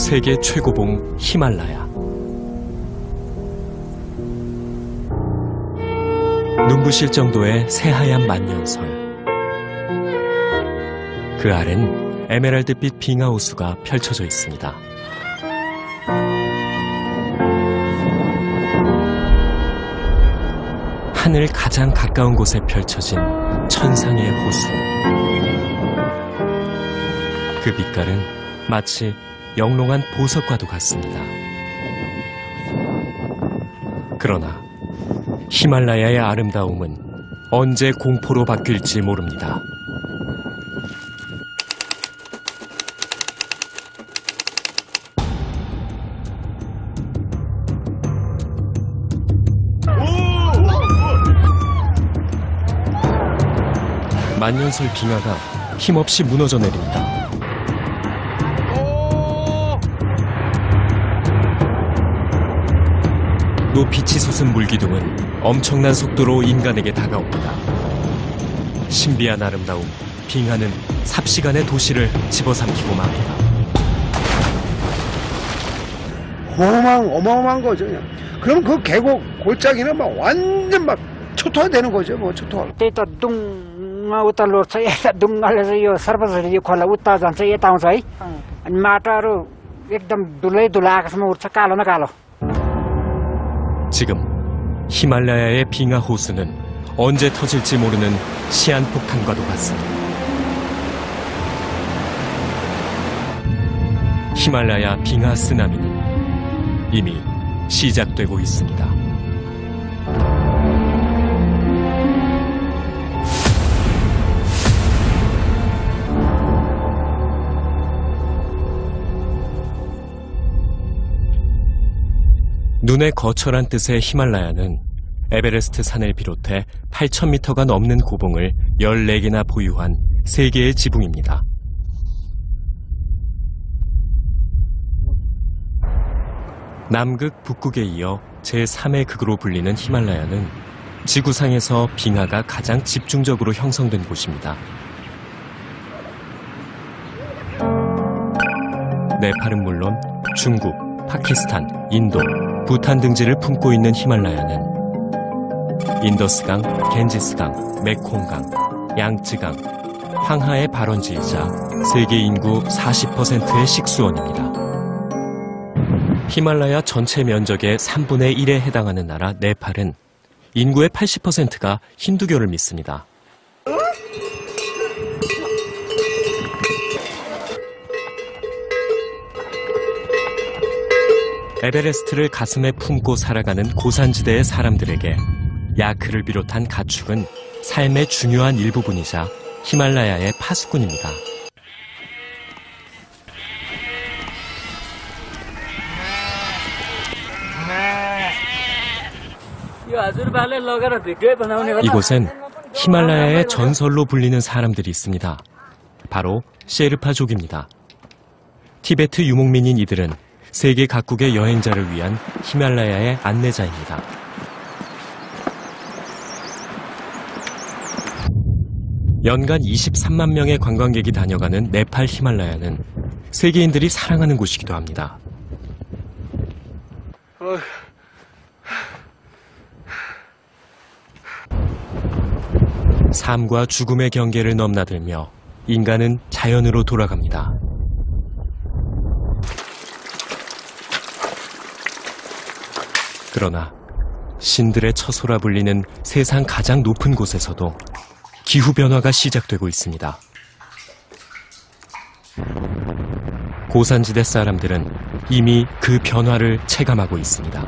세계 최고봉 히말라야. 눈부실 정도의 새하얀 만년설. 그 아래는 에메랄드빛 빙하호수가 펼쳐져 있습니다. 하늘 가장 가까운 곳에 펼쳐진 천상의 호수. 그 빛깔은 마치 영롱한 보석과도 같습니다. 그러나 히말라야의 아름다움은 언제 공포로 바뀔지 모릅니다. 만년설 빙하가 힘없이 무너져 내립니다. 높이 치솟은 물기둥은 엄청난 속도로 인간에게 다가옵니다. 신비한 아름다움, 빙하는 삽시간의 도시를 집어삼키고 맙니다. 어마어마한 거죠. 그냥. 그럼 그 계곡 골짜기는 막 완전 막 초토화되는 거죠. 뭐 초토화. त्यही त दुङमा उता लोट्छ यता दुङ्गाले चाहिँ यो सर्वसरी यो खोला उता जान्छ यता आउँछ है अनि माटाहरू एकदम धुलै धुला आकाशमा उठ्छ कालो न कालो. 지금 히말라야의 빙하 호수는 언제 터질지 모르는 시한폭탄과도 같습니다. 히말라야 빙하 쓰나미는 이미 시작되고 있습니다. 눈에 거철한 뜻의 히말라야는 에베레스트 산을 비롯해 8,000m가 넘는 고봉을 14개나 보유한 세계의 지붕입니다. 남극, 북극에 이어 제3의 극으로 불리는 히말라야는 지구상에서 빙하가 가장 집중적으로 형성된 곳입니다. 네팔은 물론 중국, 파키스탄, 인도, 부탄 등지를 품고 있는 히말라야는 인더스강, 겐지스강, 메콩강, 양쯔강, 황하의 발원지이자 세계 인구 40%의 식수원입니다. 히말라야 전체 면적의 3분의 1에 해당하는 나라 네팔은 인구의 80%가 힌두교를 믿습니다. 에베레스트를 가슴에 품고 살아가는 고산지대의 사람들에게 야크를 비롯한 가축은 삶의 중요한 일부분이자 히말라야의 파수꾼입니다. 이곳엔 히말라야의 전설로 불리는 사람들이 있습니다. 바로 셰르파족입니다. 티베트 유목민인 이들은 세계 각국의 여행자를 위한 히말라야의 안내자입니다. 연간 23만 명의 관광객이 다녀가는 네팔 히말라야는 세계인들이 사랑하는 곳이기도 합니다. 삶과 죽음의 경계를 넘나들며 인간은 자연으로 돌아갑니다. 그러나 신들의 처소라 불리는 세상 가장 높은 곳에서도 기후변화가 시작되고 있습니다. 고산지대 사람들은 이미 그 변화를 체감하고 있습니다.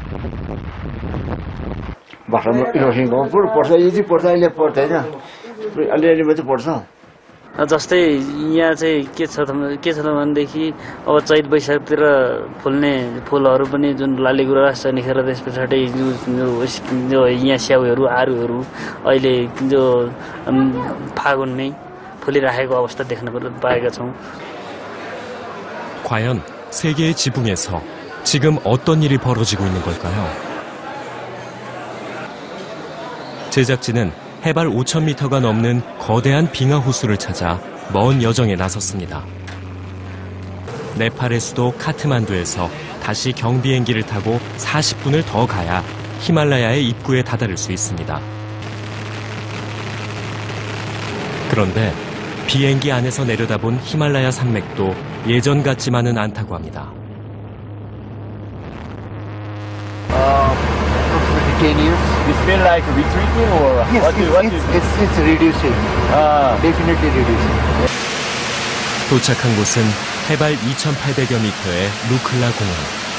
जस्तै यहाँ चाहिँ के छ भनेदेखि अब चैत वैशाखतिर फुल्ने फुलहरू पनि जुन लालीगुँरास निखेर त्यस पछाडि जो यहाँ स्याउहरू आरुहरू अहिले जो फागुनमै फुलिरहेको अवस्था देख्न पाएका छौँ. 과연 세계의 지붕에서 지금 어떤 일이 벌어지고 있는 걸까요? 제작진은 해발 5,000m가 넘는 거대한 빙하 호수를 찾아 먼 여정에 나섰습니다. 네팔의 수도 카트만두에서 다시 경비행기를 타고 40분을 더 가야 히말라야의 입구에 다다를 수 있습니다. 그런데 비행기 안에서 내려다본 히말라야 산맥도 예전 같지만은 않다고 합니다. approximately 10 years. It's been like retreating or Yes, what do you it's reducing. Definitely reducing. 도착한 곳은 해발 2,800여 미터의 루클라 공원.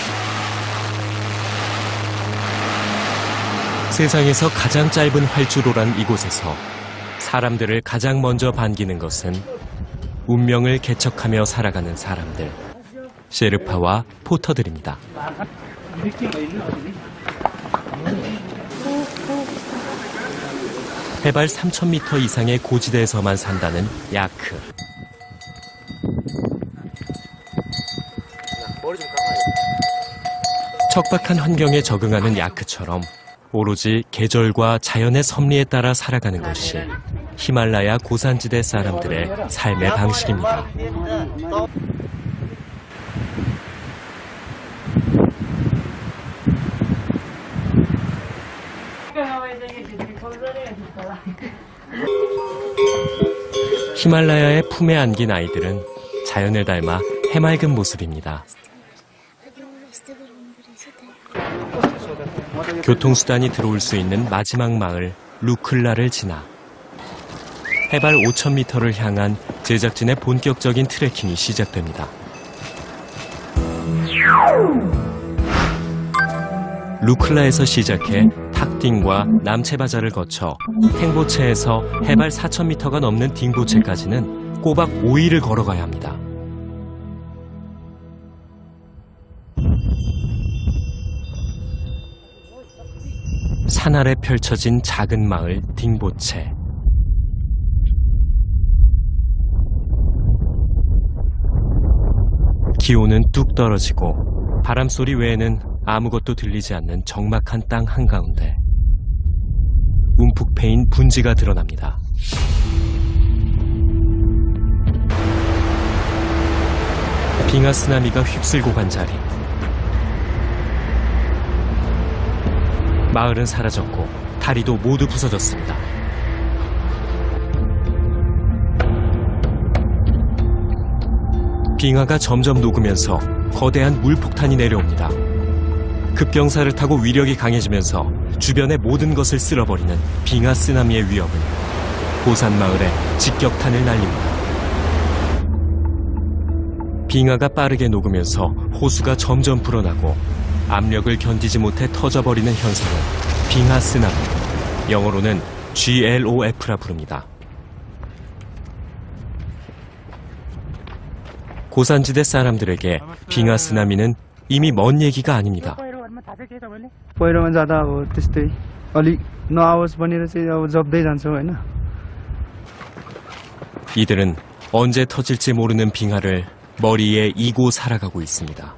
세상에서 가장 짧은 활주로란 이곳에서 사람들을 가장 먼저 반기는 것은 운명을 개척하며 살아가는 사람들, 셰르파와 포터들입니다. 해발 3,000m 이상의 고지대에서만 산다는 야크. 척박한 환경에 적응하는 야크처럼 오로지 계절과 자연의 섭리에 따라 살아가는 것이 히말라야 고산지대 사람들의 삶의 방식입니다. 히말라야의 품에 안긴 아이들은 자연을 닮아 해맑은 모습입니다. 교통수단이 들어올 수 있는 마지막 마을 루클라를 지나 해발 5,000m를 향한 제작진의 본격적인 트레킹이 시작됩니다. 루클라에서 시작해 탁딩과 남체바자를 거쳐 탱보체에서 해발 4,000m가 넘는 딩보체까지는 꼬박 5일을 걸어가야 합니다. 산 아래 펼쳐진 작은 마을 딩보체. 기온은 뚝 떨어지고 바람소리 외에는 아무것도 들리지 않는 적막한 땅 한가운데 움푹 패인 분지가 드러납니다. 빙하 쓰나미가 휩쓸고 간 자리. 마을은 사라졌고 다리도 모두 부서졌습니다. 빙하가 점점 녹으면서 거대한 물폭탄이 내려옵니다. 급경사를 타고 위력이 강해지면서 주변의 모든 것을 쓸어버리는 빙하 쓰나미의 위협은 고산 마을에 직격탄을 날립니다. 빙하가 빠르게 녹으면서 호수가 점점 불어나고 압력을 견디지 못해 터져버리는 현상을 빙하 쓰나미, 영어로는 GLOF라 부릅니다. 고산지대 사람들에게 빙하 쓰나미는 이미 먼 얘기가 아닙니다. पहिरोमा जाँदा अब त्यस्तै अलिक नआओस् भनेर चाहिँ अब जप्दै जान्छ होइन. 이들은 언제 터질지 모르는 빙하를 머리에 이고 살아가고 있습니다.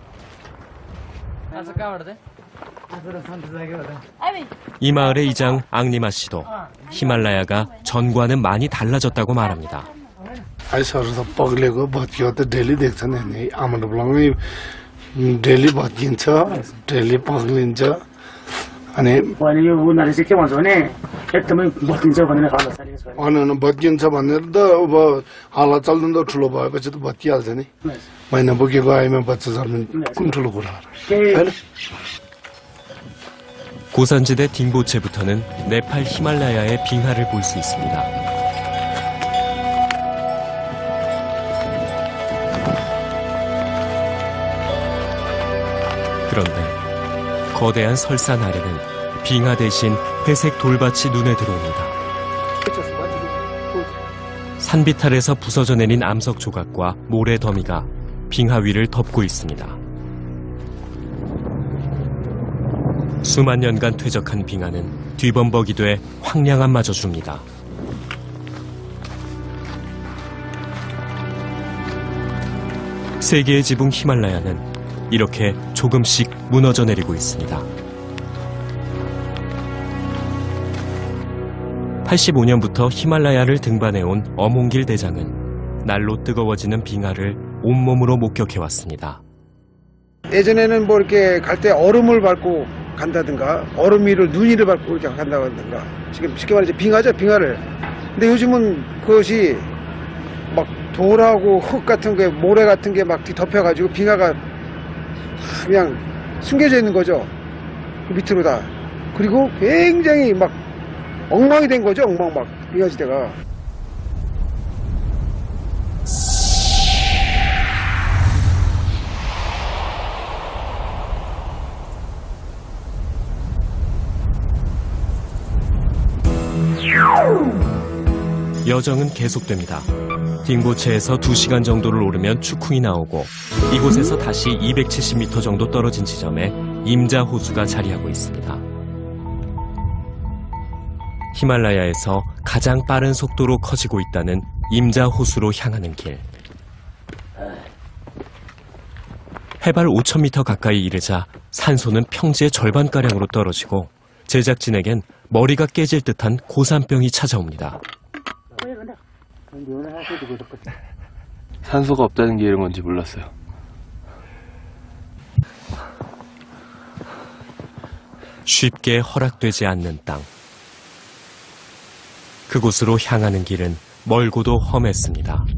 이 마을의 이장 앙니마 씨도 히말라야가 전과는 많이 달라졌다고 말합니다. आइसहरू त पग्लेको भत्कियो त डेली देख्छ नि आमाले बोलाउने डेली भत्किन्छ डेली पग्लिन्छ अनि यो उनीहरूले चाहिँ के भन्छ भने एकदमै भत्किन्छ भनेर हालत चालेको छ अनि भत्किन्छ भनेर त अब हालत चल्दैन त ठुलो भएपछि त भत्किहाल्छ नि महिना बोकेको आइमा बच्चा जन्मिनु कुन ठुलो कुरा होइन. 고산지대 딩보체부터는 네팔 히말라야의 빙하를 볼 수 있습니다. 그런데 거대한 설산 아래는 빙하 대신 회색 돌밭이 눈에 들어옵니다. 산비탈에서 부서져 내린 암석 조각과 모래 더미가 빙하 위를 덮고 있습니다. 수만 년간 퇴적한 빙하는 뒤범벅이 돼 황량함마저 줍니다. 세계의 지붕 히말라야는 이렇게 조금씩 무너져 내리고 있습니다. 85년부터 히말라야를 등반해온 어몽길 대장은 날로 뜨거워지는 빙하를 온몸으로 목격해왔습니다. 예전에는 뭐 이렇게 갈 때 얼음을 밟고 간다든가 얼음 위를 눈 위를 밟고 이렇게 간다든가 지금 쉽게 말해서 빙하죠, 빙하를. 근데 요즘은 그것이 막 돌하고 흙 같은 게 모래 같은 게 막 덮여가지고 빙하가 그냥 숨겨져 있는 거죠. 그 밑으로 다. 그리고 굉장히 막 엉망이 된 거죠, 엉망 막 빙하지대가. 여정은 계속됩니다. 딩보체에서 2시간 정도를 오르면 추쿵이 나오고 이곳에서 다시 270m 정도 떨어진 지점에 임자 호수가 자리하고 있습니다. 히말라야에서 가장 빠른 속도로 커지고 있다는 임자 호수로 향하는 길. 해발 5,000m 가까이 이르자 산소는 평지의 절반가량으로 떨어지고 제작진에겐 머리가 깨질 듯한 고산병이 찾아옵니다. 산소가 없다는 게 이런 건지 몰랐어요. 쉽게 허락되지 않는 땅. 그곳으로 향하는 길은 멀고도 험했습니다.